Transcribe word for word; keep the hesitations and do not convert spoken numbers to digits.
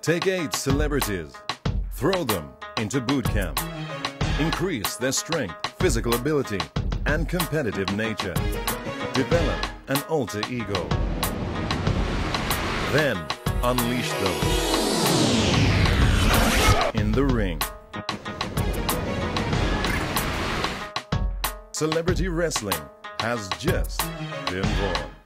Take eight celebrities, throw them into boot camp, increase their strength, physical ability, and competitive nature, develop an alter ego, then unleash them in the ring. Celebrity wrestling has just been born.